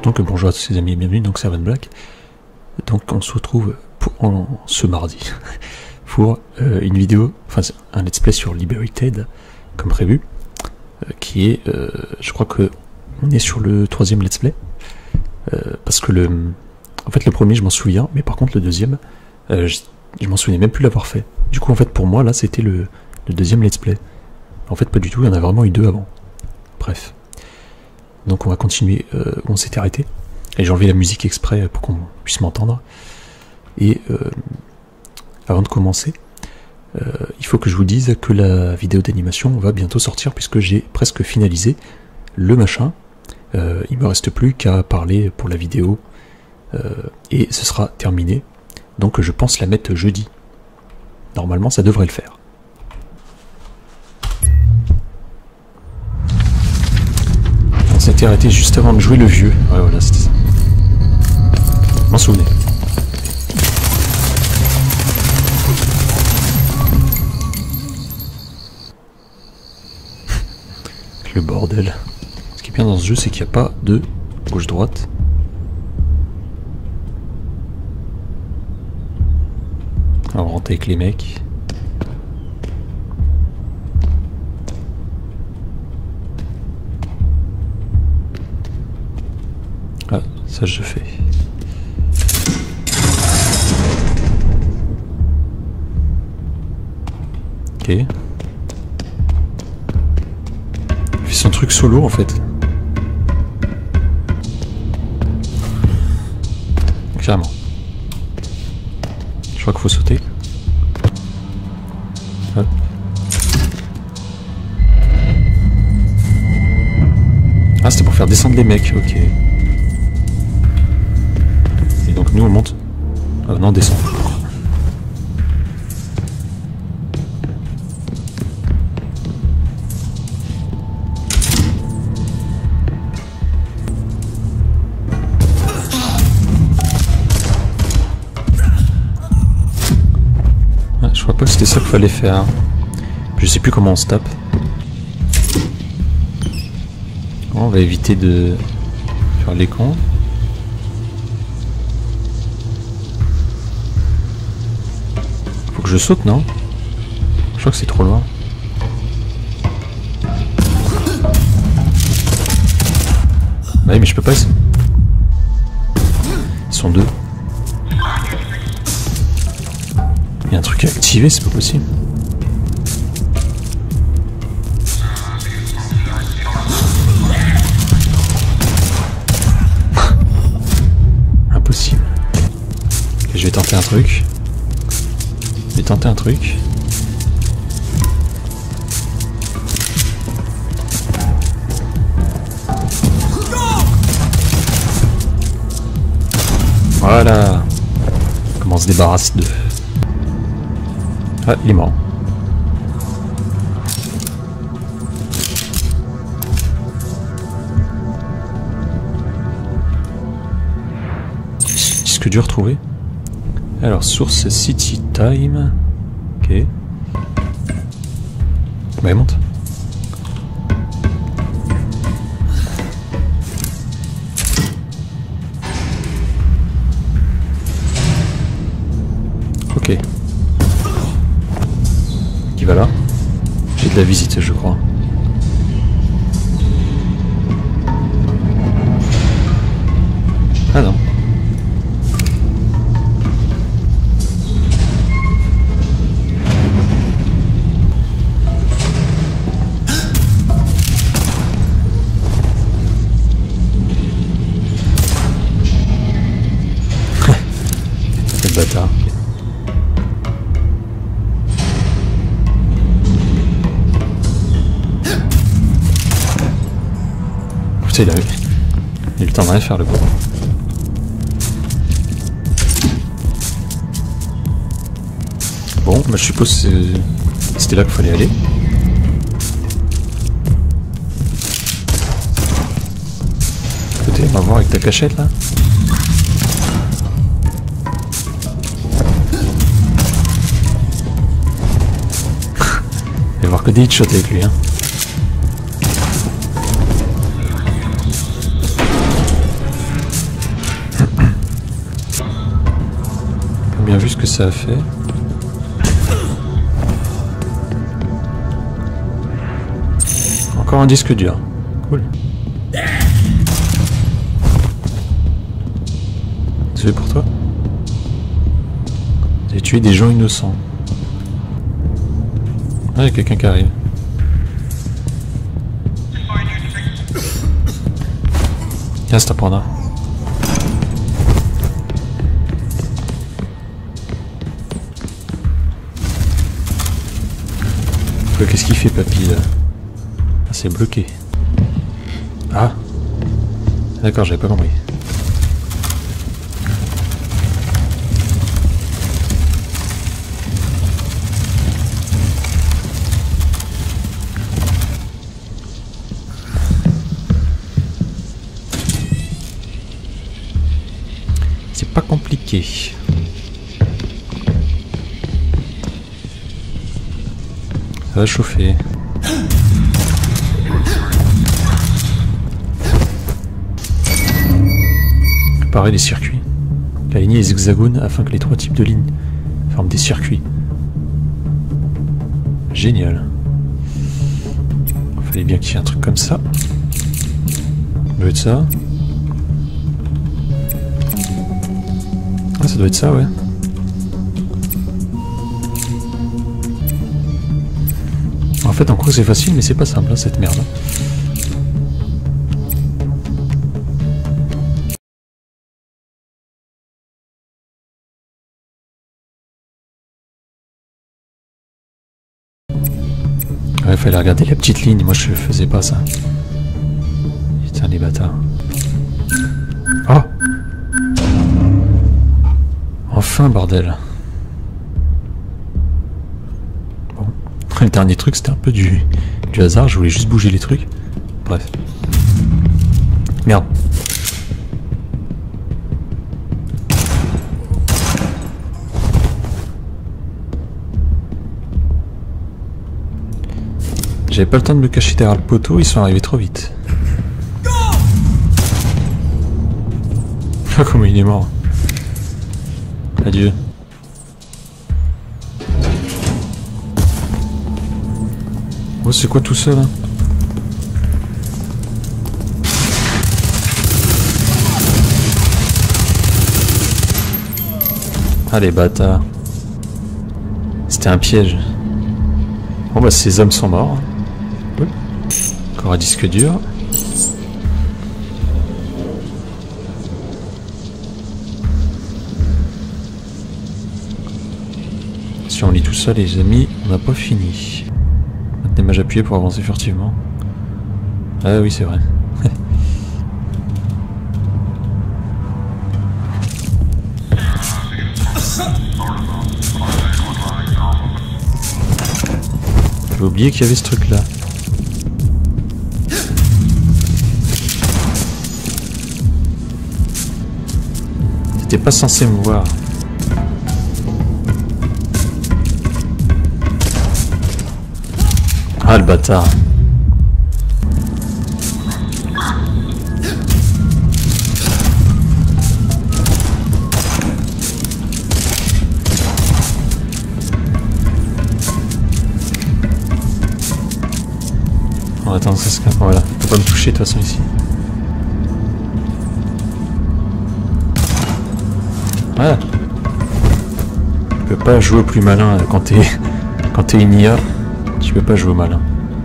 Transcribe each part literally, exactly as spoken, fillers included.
Donc bonjour à tous les amis et bienvenue, donc c'est Van Black. Donc on se retrouve pour, en, ce mardi pour euh, une vidéo, enfin un let's play sur Liberated, comme prévu, euh, qui est, euh, je crois que on est sur le troisième let's play, euh, parce que le, en fait le premier je m'en souviens, mais par contre le deuxième, euh, je, je m'en souvenais même plus l'avoir fait. Du coup en fait pour moi là c'était le, le deuxième let's play. En fait pas du tout, il y en a vraiment eu deux avant. Bref. Donc on va continuer euh, où on s'était arrêté. Et j'ai enlevé la musique exprès pour qu'on puisse m'entendre. Et euh, avant de commencer, euh, il faut que je vous dise que la vidéo d'animation va bientôt sortir puisque j'ai presque finalisé le machin. Euh, il me reste plus qu'à parler pour la vidéo euh, et ce sera terminé. Donc je pense la mettre jeudi. Normalement ça devrait le faire. On s'était arrêté juste avant de jouer le vieux. Ouais, voilà, c'était ça. Je m'en souvenais. Le bordel. Ce qui est bien dans ce jeu, c'est qu'il n'y a pas de gauche-droite. Alors, on rentre avec les mecs. Ah, ça je fais. Ok. Il fait son truc solo en fait. Carrément. Je crois qu'il faut sauter. Hop. Ah, c'était pour faire descendre les mecs, ok. Donc nous on monte. Euh, non, on descend. Ah, je crois pas que c'était ça qu'il fallait faire. Je sais plus comment on se tape. Bon, on va éviter de faire les cons. Je saute, non? Je crois que c'est trop loin. Bah oui, mais je peux pas. Ils sont deux. Il y a un truc à activer, c'est pas possible. Impossible. Okay, je vais tenter un truc. Je vais tenter un truc. Voilà. Comment on se débarrasse de... Ah, il est mort. Disque dur trouvé. Alors, source City Time. Ok. Bah, il monte. Ok. Qui va là? J'ai de la visite, je crois. Ah non. Bâtard. Putain, il a eu, il a eu le temps de rien faire le coup. Bon, bah, je suppose que c'était là qu'il fallait aller. Écoutez, on va voir avec ta cachette là. Il va y avoir que des headshots avec lui, hein. bien vu ce que ça a fait. Encore un disque dur. Cool. C'est pour toi. J'ai tué des gens innocents. Ah, il y a quelqu'un qui arrive. Tiens, c'est à prendre. Qu'est-ce qu'il fait, papy, là? Ah, c'est bloqué. Ah, d'accord, j'avais pas compris. C'est pas compliqué. Ça va chauffer. Préparer les circuits. Aligner les hexagones afin que les trois types de lignes forment des circuits. Génial. Il fallait bien qu'il y ait un truc comme ça. Ça doit être ça. Ah, ça doit être ça, ouais. En fait, on croit que c'est facile, mais c'est pas simple, hein, cette merde. Ouais, fallait regarder la petite ligne, moi je faisais pas ça. Putain, les bâtards. Oh! Enfin, bordel. Bon. Le dernier truc, c'était un peu du, du hasard, je voulais juste bouger les trucs. Bref. Merde. J'avais pas le temps de me cacher derrière le poteau, ils sont arrivés trop vite. Ah, comment il est mort. Adieu. Oh, c'est quoi tout ça là? Ah, les bâtards. C'était un piège. Bon bah ces hommes sont morts. Oui. Encore un disque dur. Si on lit tout ça les amis, on n'a pas fini. Maintenez mage appuyé pour avancer furtivement. Ah oui c'est vrai. J'ai oublié qu'il y avait ce truc là. T'étais pas censé me voir. Ah le bâtard. On va attendre ça se calme. Voilà, faut pas me toucher de toute façon ici. Voilà. Tu peux pas jouer au plus malin quand t'es quand t'es une I A. Tu peux pas jouer au malin.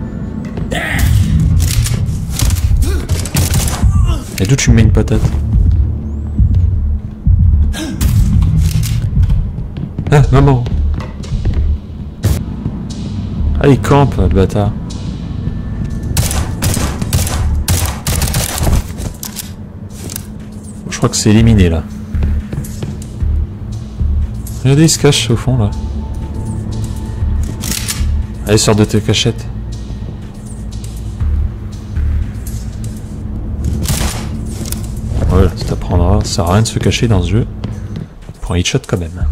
Et d'où tu me mets une patate? Ah, maman. Ah, il campe, le bâtard. Je crois que c'est éliminé, là. Regardez, il se cache au fond, là. Allez, sors de tes cachettes. Voilà, ça t'apprendra. Ça sert à rien de se cacher dans ce jeu. Pour un headshot quand même.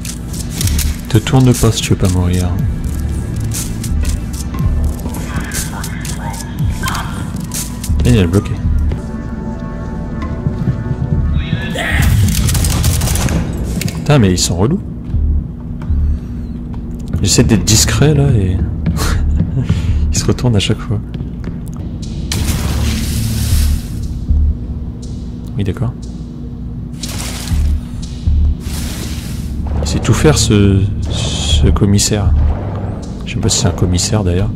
Te tourne pas si tu veux pas mourir. Et il est bloqué. Putain, mais ils sont relous. J'essaie d'être discret là et... ils se retournent à chaque fois. Oui, d'accord. Il sait tout faire ce, ce commissaire. Je sais pas si c'est un commissaire d'ailleurs.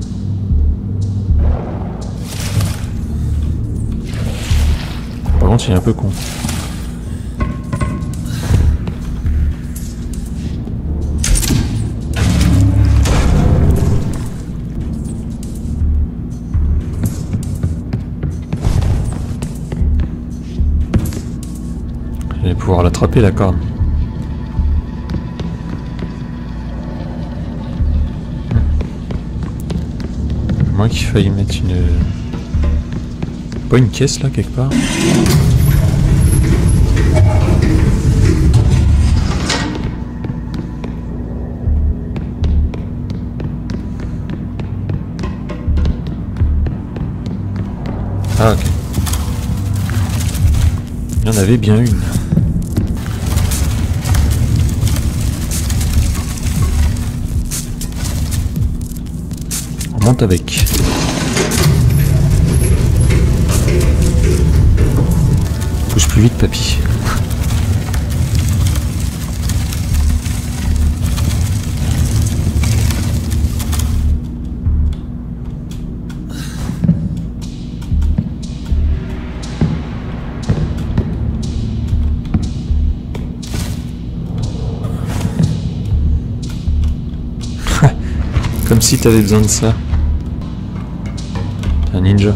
Par contre, il est un peu con. Je vais pouvoir l'attraper la corne. Moi qui failli mettre une... Pas une caisse là quelque part. Ah ok. Il y en avait bien une. On monte avec. Pousse plus vite, papy. Comme si t'avais besoin de ça. Un ninja.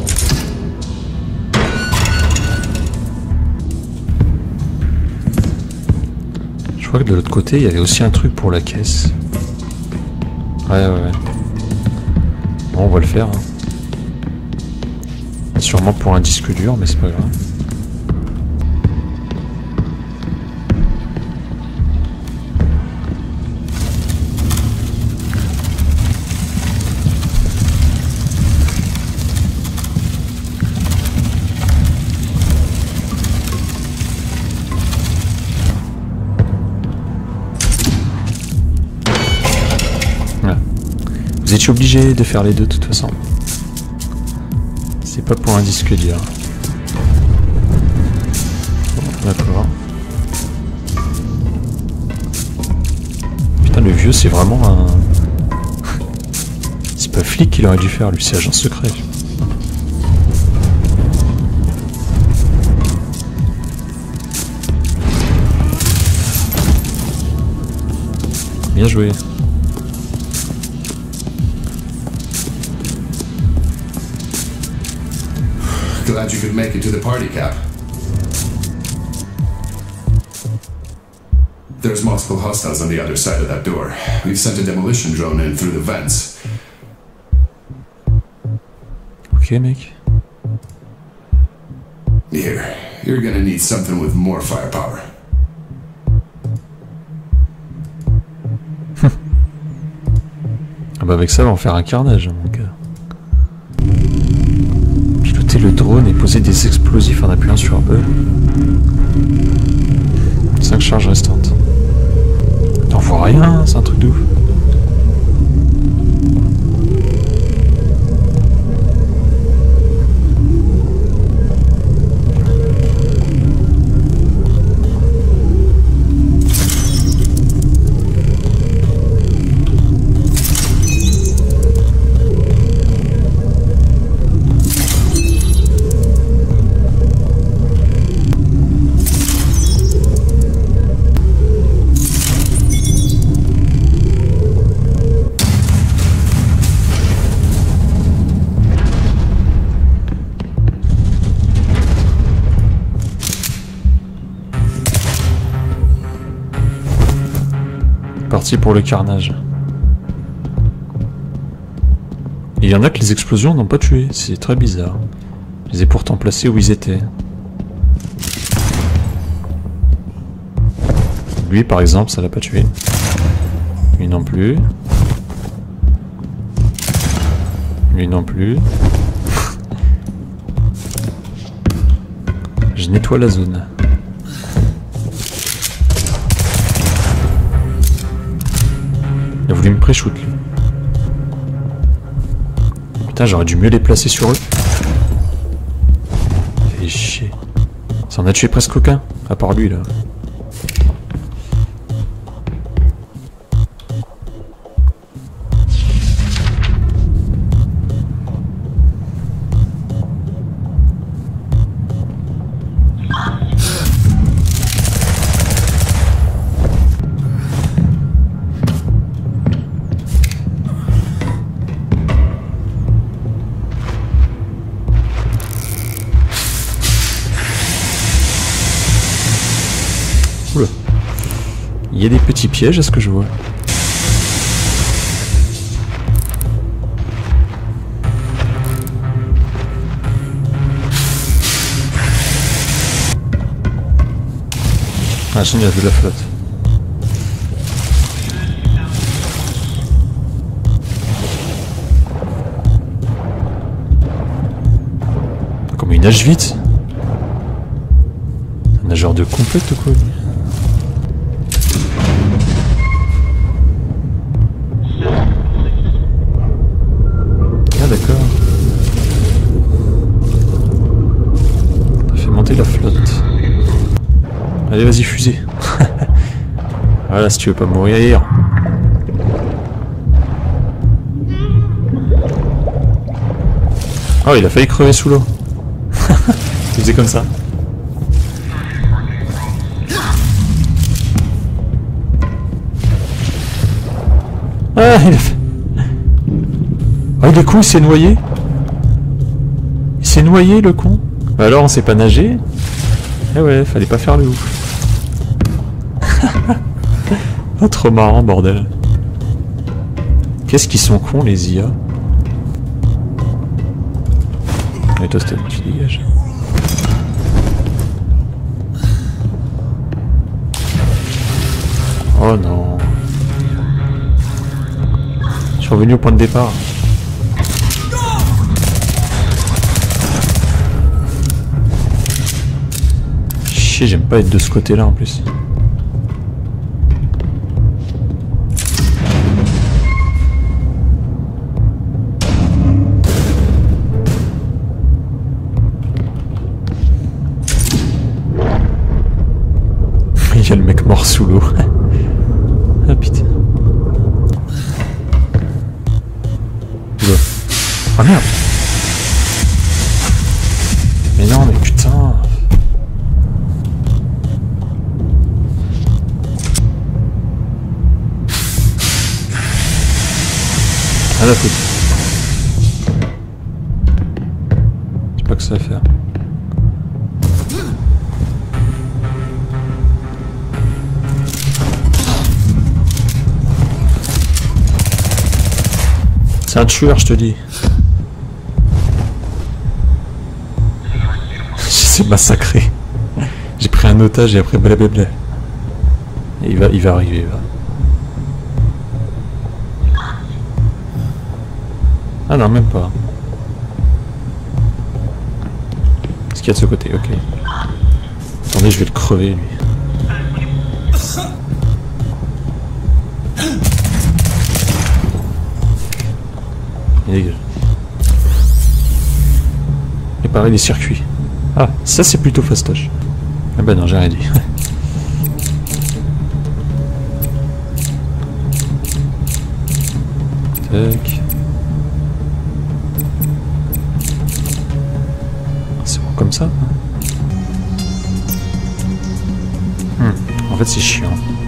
Je crois que de l'autre côté, il y avait aussi un truc pour la caisse. Ouais, ouais, ouais. Bon, on va le faire. Hein. Sûrement pour un disque dur, mais c'est pas grave. Vous étiez obligé de faire les deux de toute façon. C'est pas pour un disque dur. Bon, d'accord. Putain, le vieux, c'est vraiment un... c'est pas flic qu'il aurait dû faire, lui, c'est agent secret. Bien joué. Glad you could make it to the party, Cap. There's multiple hostiles on the other side of that door. We've sent a demolition drone in through the vents. Ok, mec. Here, you're gonna need something with more firepower. Ah bah avec ça, on va en faire un carnage, mon gars. Piloter le drone et poser des explosifs en appuyant sur E. cinq charges restantes. T'en vois rien, c'est un truc de ouf. Parti pour le carnage. Il y en a que les explosions n'ont pas tué, c'est très bizarre. Je les ai pourtant placés où ils étaient. Lui par exemple, ça l'a pas tué. Lui non plus. Lui non plus. Je nettoie la zone. Il a voulu me pré-shoot lui. Putain, j'aurais dû mieux les placer sur eux. Fait chier. Ça en a tué presque aucun, à part lui là. Oula. Il y a des petits pièges à ce que je vois. Ah, il y a de la flotte. Comme il nage vite. Un nageur de compète ou quoi lui? Ah d'accord. T'as fait monter la flotte. Allez vas-y fusée. Voilà si tu veux pas mourir. Oh il a failli crever sous l'eau. Il faisait comme ça. Ah il a fait... Oh il est con, il s'est noyé. Il s'est noyé le con. Bah alors on sait pas nager. Eh ouais, fallait pas faire le ouf. Oh, trop marrant bordel. Qu'est-ce qu'ils sont cons les I A. Et toi Stan, tu dégages. Oh non. Je suis revenu au point de départ. Chier, j'aime pas être de ce côté-là en plus. Il y a le mec mort sous l'eau. Ah putain. Oula. Oh merde. Mais non mais putain. Ah la faute. C'est pas que ça à faire. C'est un tueur, je te dis. C'est massacré. J'ai pris un otage et après blablabla. Et il va, il va arriver. Il va. Ah non, même pas. Qu'est-ce qu'il y a de ce côté? Ok. Attendez, je vais le crever lui. Il dégage. Réparer les circuits. Ah, ça c'est plutôt fastoche. Ah bah non, j'ai rien dit. Tac. C'est bon comme ça. Hmm. En fait c'est chiant.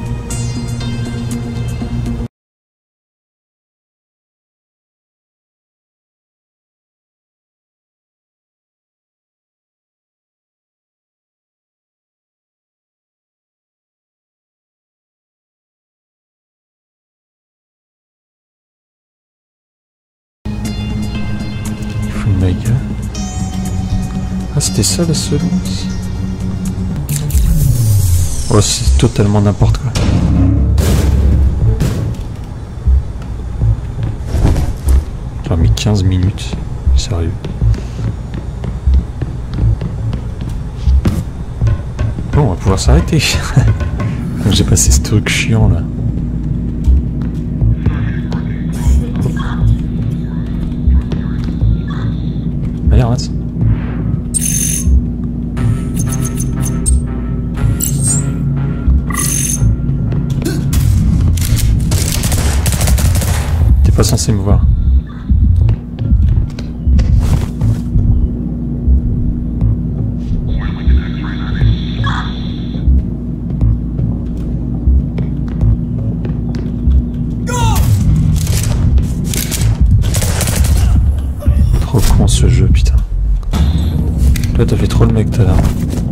Ah, c'était ça la seconde. Oh, c'est totalement n'importe quoi. J'ai mis quinze minutes. Sérieux. pouvoir s'arrêter. J'ai passé ce truc chiant là. Allez, arrête. T'es pas censé me voir. Trop con ce jeu, putain. Toi t'as fait trop le mec tout à l'heure.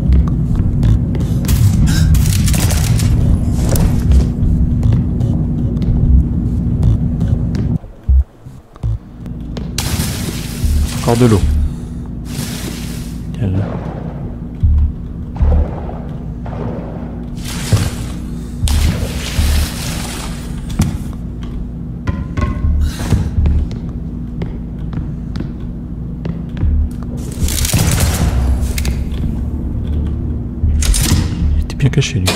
Encore de l'eau. Quelle... Il était bien caché lui.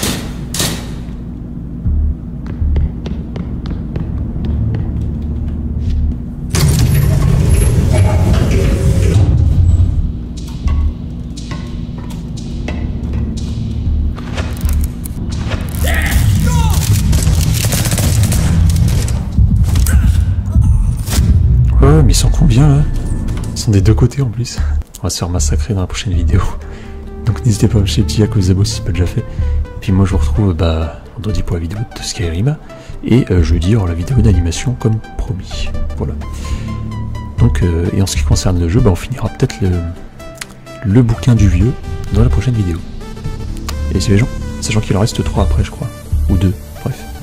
Ouais, mais ils sont combien là? Ils sont des deux côtés en plus. On va se faire massacrer dans la prochaine vidéo. Donc n'hésitez pas à lâcher le petit like, les abos si c'est pas déjà fait. Puis moi je vous retrouve bah, vendredi pour la vidéo de Skyrim. Et euh, jeudi aura la vidéo d'animation comme promis. Voilà. Donc, euh, et en ce qui concerne le jeu, bah, on finira peut-être le, le bouquin du vieux dans la prochaine vidéo. Et c'est les gens, sachant qu'il en reste trois après je crois. Ou deux, bref.